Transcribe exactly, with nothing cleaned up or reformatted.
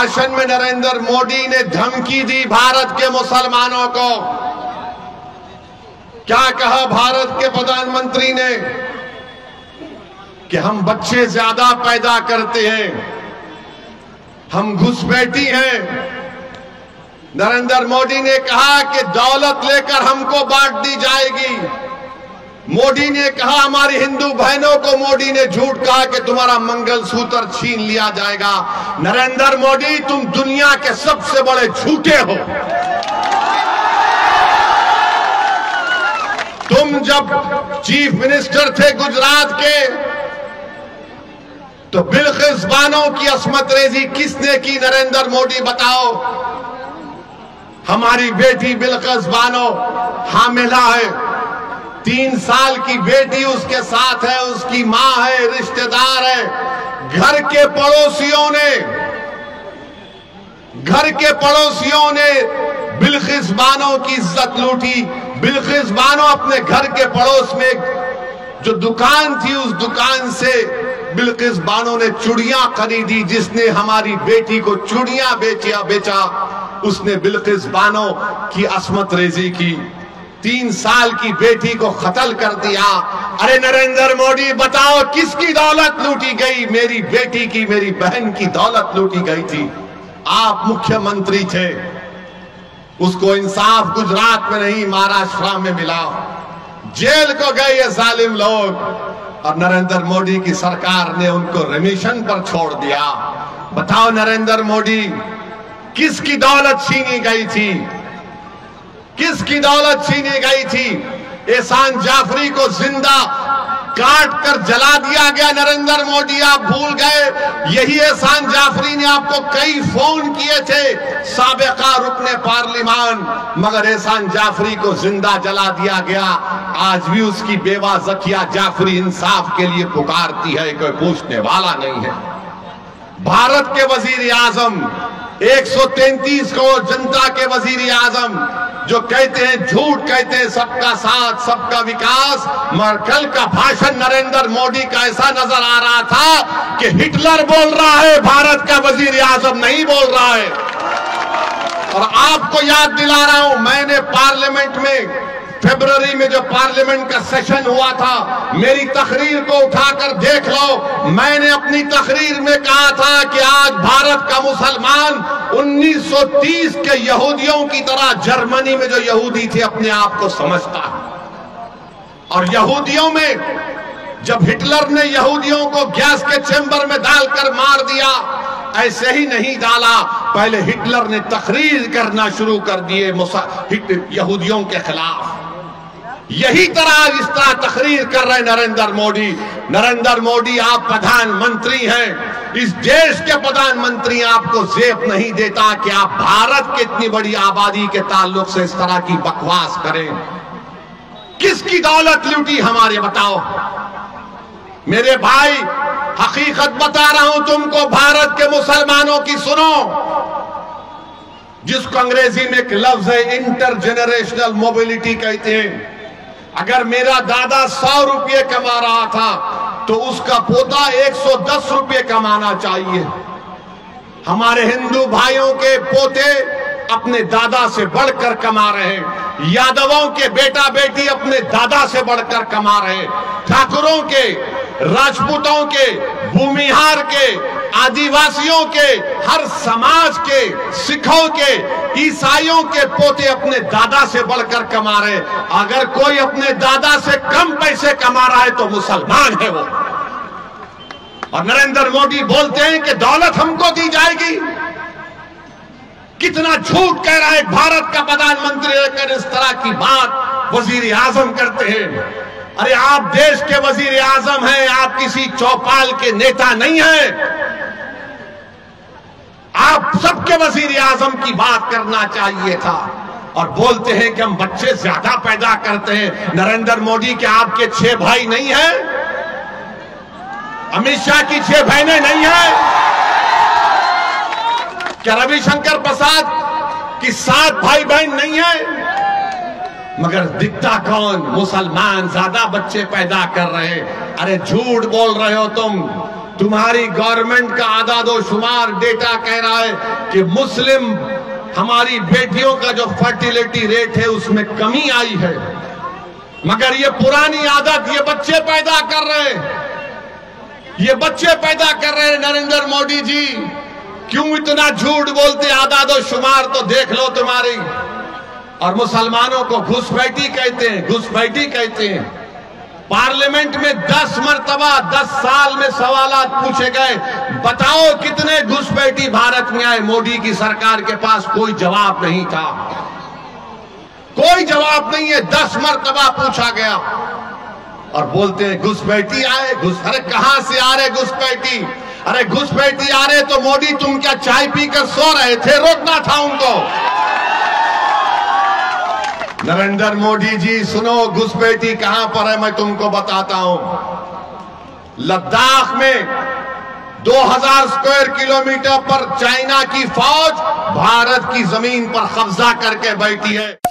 भाषण में नरेंद्र मोदी ने धमकी दी भारत के मुसलमानों को। क्या कहा भारत के प्रधानमंत्री ने कि हम बच्चे ज्यादा पैदा करते हैं, हम घुसपैठी हैं। नरेंद्र मोदी ने कहा कि दौलत लेकर हमको बांट दी जाएगी। मोदी ने कहा हमारी हिंदू बहनों को मोदी ने झूठ कहा कि तुम्हारा मंगलसूत्र छीन लिया जाएगा। नरेंद्र मोदी, तुम दुनिया के सबसे बड़े झूठे हो। तुम जब चीफ मिनिस्टर थे गुजरात के, तो बिल्किस बानो की अस्मत रेजी किसने की? नरेंद्र मोदी बताओ। हमारी बेटी बिल्किस बानो हामिला है, तीन साल की बेटी उसके साथ है, उसकी मां है, रिश्तेदार है। घर के पड़ोसियों ने घर के पड़ोसियों ने बिल्किस बानो की इज्जत लूटी। बिल्किस बानो अपने घर के पड़ोस में जो दुकान थी, उस दुकान से बिल्किस बानो ने चूड़ियां खरीदी। जिसने हमारी बेटी को चूड़ियां बेचा बेचा उसने बिल्किस बानो की अस्मत रेजी की। तीन साल की बेटी को कत्ल कर दिया। अरे नरेंद्र मोदी, बताओ किसकी दौलत लूटी गई? मेरी बेटी की, मेरी बहन की दौलत लूटी गई थी। आप मुख्यमंत्री थे, उसको इंसाफ गुजरात में नहीं महाराष्ट्र में मिला। जेल को गए ये जालिम लोग, और नरेंद्र मोदी की सरकार ने उनको रिमिशन पर छोड़ दिया। बताओ नरेंद्र मोदी, किसकी दौलत छीनी गई थी? किसकी दौलत छीनी गई थी? एहसान जाफरी को जिंदा काट कर जला दिया गया। नरेंद्र मोदी, आप भूल गए? यही एहसान जाफरी ने आपको कई फोन किए थे, साबिका रुकने पार्लिमान, मगर एहसान जाफरी को जिंदा जला दिया गया। आज भी उसकी बेवा जकिया जाफरी इंसाफ के लिए पुकारती है, कोई पूछने वाला नहीं है। भारत के वजीर आजम, एक सौ तैंतीस करोड़ जनता के वजीर आजम, जो कहते हैं, झूठ कहते हैं सबका साथ सबका विकास, मगर कल का भाषण नरेंद्र मोदी का ऐसा नजर आ रहा था कि हिटलर बोल रहा है, भारत का वजीर आजम नहीं बोल रहा है। और आपको याद दिला रहा हूं, मैंने पार्लियामेंट में फरवरी में जो पार्लियामेंट का सेशन हुआ था, मेरी तकरीर को उठाकर देख लो। मैंने अपनी तकरीर में कहा था कि आज भारत का मुसलमान उन्नीस सौ तीस के यहूदियों की तरह जर्मनी में जो यहूदी थे अपने आप को समझता है। और यहूदियों में जब हिटलर ने यहूदियों को गैस के चेंबर में डालकर मार दिया, ऐसे ही नहीं डाला, पहले हिटलर ने तकरीर करना शुरू कर दिए यहूदियों के खिलाफ। यही तरह इस तरह तकरीर कर रहे नरेंद्र मोदी। नरेंद्र मोदी, आप प्रधानमंत्री हैं, इस देश के प्रधानमंत्री, आपको जेब नहीं देता कि आप भारत की इतनी बड़ी आबादी के ताल्लुक से इस तरह की बकवास करें। किसकी दौलत लूटी हमारे, बताओ मेरे भाई। हकीकत बता रहा हूं तुमको, भारत के मुसलमानों की सुनो, जिसको अंग्रेजी में एक लफ्ज है इंटरजेनरेशनल मोबिलिटी कहते हैं। अगर मेरा दादा सौ रुपये कमा रहा था तो उसका पोता एक सौ दस रुपये कमाना चाहिए। हमारे हिंदू भाइयों के पोते अपने दादा से बढ़कर कमा रहे हैं। यादवों के बेटा बेटी अपने दादा से बढ़कर कमा रहे हैं। ठाकुरों के, राजपूतों के, भूमिहार के, आदिवासियों के, हर समाज के, सिखों के, ईसाइयों के पोते अपने दादा से बढ़कर कमा रहे। अगर कोई अपने दादा से कम पैसे कमा रहा है तो मुसलमान है वो। और नरेंद्र मोदी बोलते हैं कि दौलत हमको दी जाएगी। कितना झूठ कह रहा है भारत का प्रधानमंत्री, लेकर इस तरह की बात वजीर आजम करते हैं। अरे आप देश के वजीर आजम हैं, आप किसी चौपाल के नेता नहीं हैं। आप सबके वजीर आजम की बात करना चाहिए था। और बोलते हैं कि हम बच्चे ज्यादा पैदा करते हैं। नरेंद्र मोदी, क्या आपके छह भाई नहीं हैं? अमित शाह की छह बहनें नहीं हैं? क्या रविशंकर प्रसाद की सात भाई बहन नहीं है? मगर दिखता कौन? मुसलमान ज्यादा बच्चे पैदा कर रहे हैं। अरे झूठ बोल रहे हो तुम। तुम्हारी गवर्नमेंट का आदादो शुमार डेटा कह रहा है कि मुस्लिम हमारी बेटियों का जो फर्टिलिटी रेट है उसमें कमी आई है, मगर ये पुरानी आदत ये बच्चे पैदा कर रहे हैं, ये बच्चे पैदा कर रहे हैं। नरेंद्र मोदी जी क्यों इतना झूठ बोलते? आदादो शुमार तो देख लो तुम्हारी। और मुसलमानों को घुसपैठी कहते हैं, घुसपैठी कहते हैं। पार्लियामेंट में दस मरतबा दस साल में सवालात पूछे गए, बताओ कितने घुसपैठी भारत में आए? मोदी की सरकार के पास कोई जवाब नहीं था, कोई जवाब नहीं है। दस मरतबा पूछा गया और बोलते हैं घुसपैठी आए। घुस अरे कहां से आ रहे घुसपैठी? अरे घुसपैठी आ रहे तो मोदी तुम क्या चाय पीकर सो रहे थे? रोकना था उनको। नरेंद्र मोदी जी सुनो, घुसपैठी कहां पर है मैं तुमको बताता हूं। लद्दाख में दो हज़ार स्क्वायर किलोमीटर पर चाइना की फौज भारत की जमीन पर कब्जा करके बैठी है।